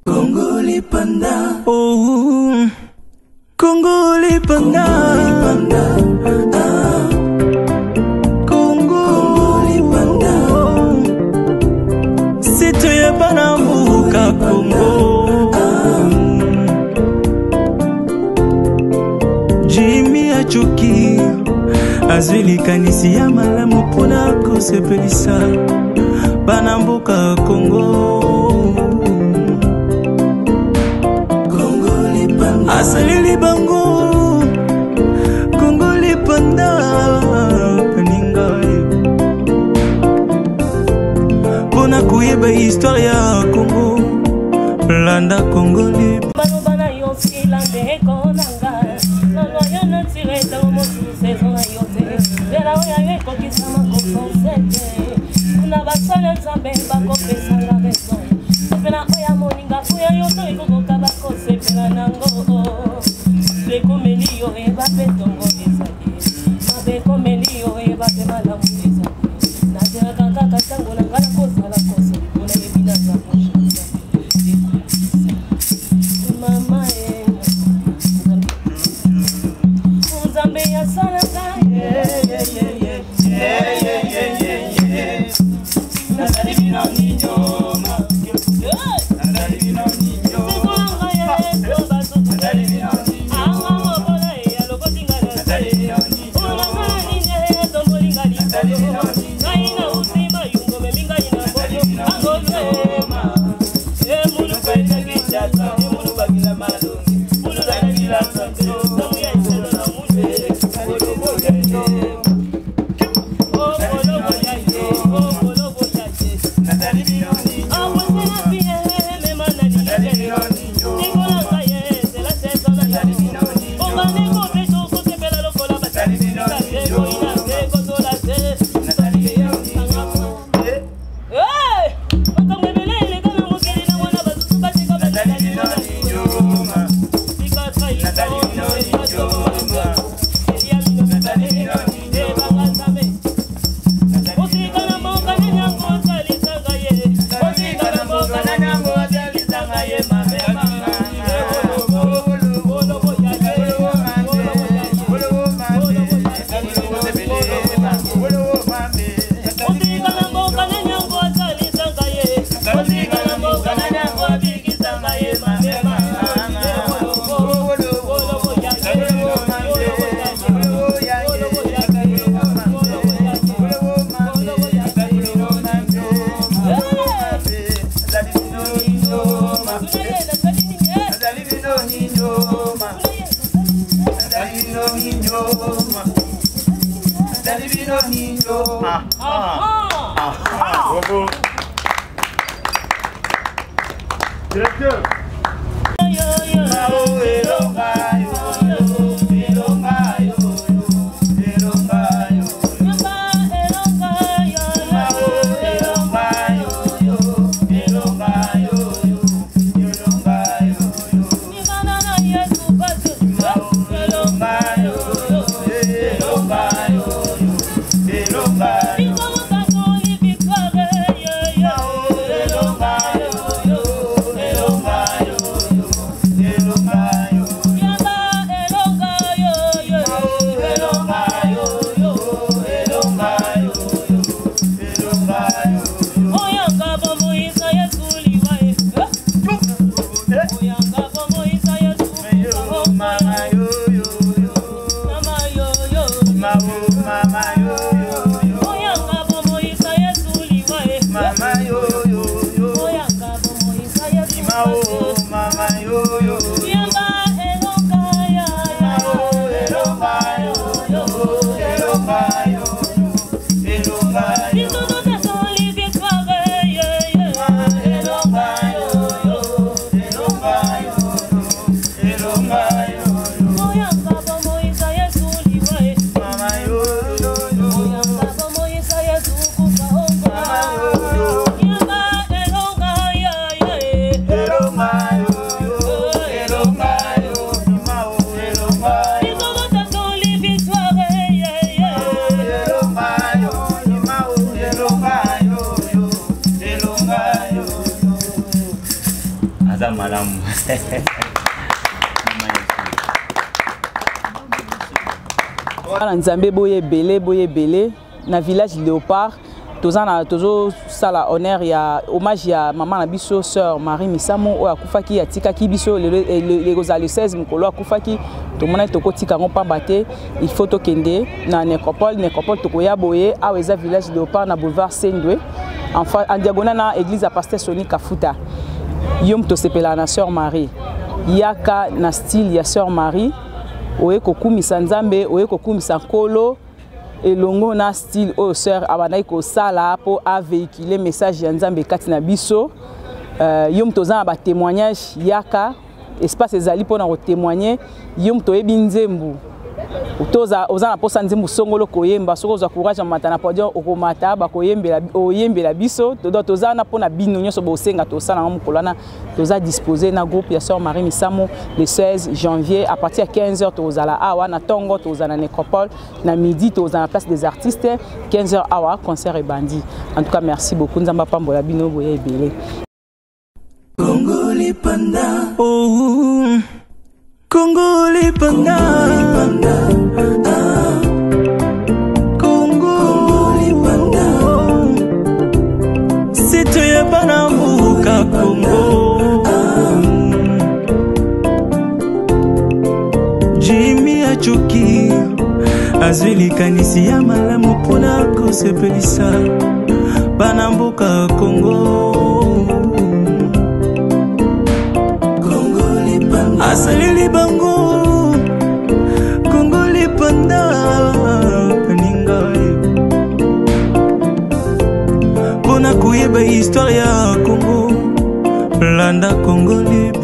Congolais Panda. Oh, Congolais Panda. Congolais Panda. C'est toi Banambuka Congo. Jimmy Achuki azwili kanisi ya malamu pona kosepelisa Banambuka Congo. Asalili bango Congolais Panda peninga Bona kuyeba histoire ya Congo Landa Congolais Bana yosi lande konanga Nolo yana tireta omo saison na yote Vera oya yeko kisama kofonsete Kuna basale nzambe bako pesa la raison Sepena oya moninga kuya yoto ikukuka bako sepena nango Beko melio eba petongo ezali Mabeko melio eba pe malamu ezali Natera kaka katango na ngana kosa la kosa Kuna yebina za mosha Mama Nzambe ya sana Nazali bino ninyoma Nazali bino ninyoma Nazali bino Directeur. Roma. aza malamu. Nzambe boye belé na village Léopard tozo sala honneur ya hommage ya maman na biso sœur Marie Misamo o akufaki atikaki biso le rozali 16 mukolo akufaki tomona tokotika ngo pambate il faut tokende na nécropole tokoya boye aweza village Léopard na boulevard Sendwe en diagonale na église à pasteur Soni Kafuta yom to sepela na sœur Marie yaka na style ya sœur Marie oye kokumisa nzambe oye kokumisa nkolo elongo na style o sœur abanayi ko sala po a véhiculer message ya nzambe kati na biso yom tozana ba témoignage yaka espace ezali pona ko témoigner yom toyebi nzembu toza ozana posa nzembu songolo koyemba soko za courage matana podium okomata ba koyembela oyembela biso tozana pona bino nyoso bosenga tosala na mukolana toza disposer na groupe ya sœur Marie Misamo le 16 janvier à partir de 15h tozala awa na tongo tozana na nécropole na midi tozana place des artistes 15h awa concert et bandi. En tout cas merci beaucoup nzamba pambola bino boye ebele. Congo Lipanda. Oh, Congo Lipanda. Congo Lipanda. Si tu es pas dans Mouka Congo. Jimmy Achuki azwili kanisi ya malamu pona kosepelisa bana mboka Congo. Asalili bango Congo Lipanda paninga Bona kuyeba histoire ya Congo Landa Congo Lipanda.